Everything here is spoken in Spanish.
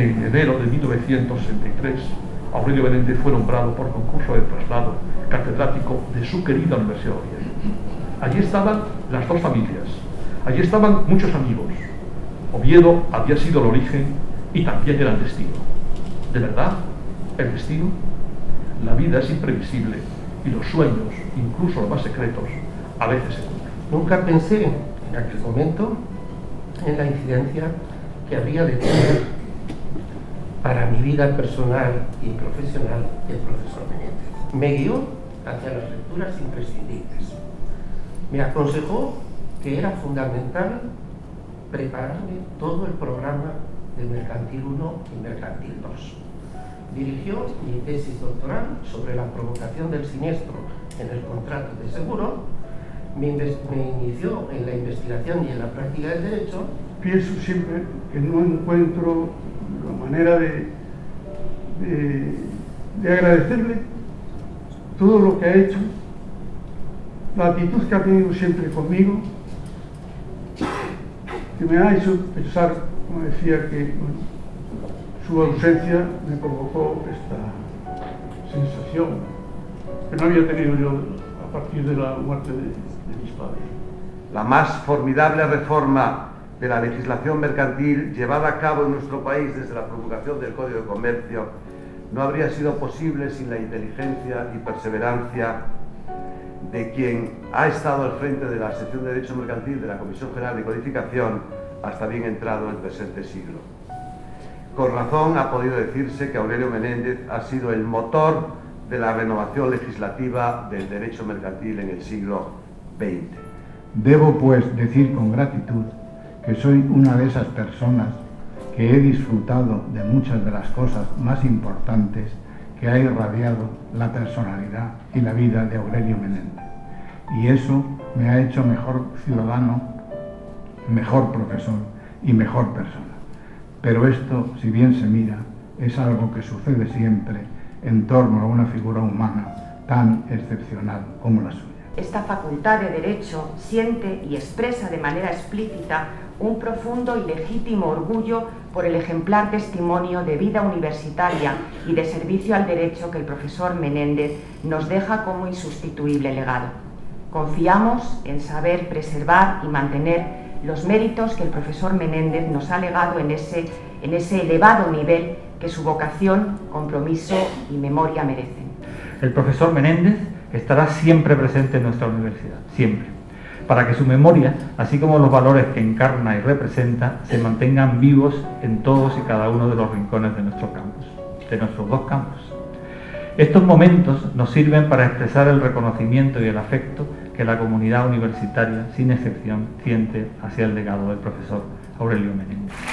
En enero de 1963, Aurelio Menéndez fue nombrado por concurso de traslado catedrático de su querida Universidad de Oviedo. Allí estaban las dos familias, allí estaban muchos amigos. Oviedo había sido el origen y también era el destino. De verdad, el destino, la vida es imprevisible y los sueños, incluso los más secretos, a veces se cumplen. Nunca pensé en aquel momento en la incidencia que habría de tener para mi vida personal y profesional el profesor Menéndez. Me guió hacia las lecturas imprescindibles. Me aconsejó que era fundamental prepararme todo el programa de Mercantil 1 y Mercantil 2. Dirigió mi tesis doctoral sobre la provocación del siniestro en el contrato de seguro. Me inició en la investigación y en la práctica del derecho. Pienso siempre que no encuentro la manera de agradecerle todo lo que ha hecho, la actitud que ha tenido siempre conmigo, que me ha hecho pensar, como decía, que bueno, su ausencia me provocó esta sensación que no había tenido yo a partir de la muerte de mis padres. La más formidable reforma de la legislación mercantil llevada a cabo en nuestro país desde la promulgación del Código de Comercio no habría sido posible sin la inteligencia y perseverancia de quien ha estado al frente de la sección de Derecho Mercantil de la Comisión General de Codificación hasta bien entrado el presente siglo. Con razón ha podido decirse que Aurelio Menéndez ha sido el motor de la renovación legislativa del derecho mercantil en el siglo XX. Debo, pues, decir con gratitud que soy una de esas personas que he disfrutado de muchas de las cosas más importantes que ha irradiado la personalidad y la vida de Aurelio Menéndez. Y eso me ha hecho mejor ciudadano, mejor profesor y mejor persona. Pero esto, si bien se mira, es algo que sucede siempre en torno a una figura humana tan excepcional como la suya. Esta facultad de Derecho siente y expresa de manera explícita un profundo y legítimo orgullo por el ejemplar testimonio de vida universitaria y de servicio al derecho que el profesor Menéndez nos deja como insustituible legado. Confiamos en saber preservar y mantener los méritos que el profesor Menéndez nos ha legado en ese elevado nivel que su vocación, compromiso y memoria merecen. El profesor Menéndez estará siempre presente en nuestra universidad, siempre, para que su memoria, así como los valores que encarna y representa, se mantengan vivos en todos y cada uno de los rincones de nuestro campus, de nuestros dos campus. Estos momentos nos sirven para expresar el reconocimiento y el afecto que la comunidad universitaria, sin excepción, siente hacia el legado del profesor Aurelio Menéndez.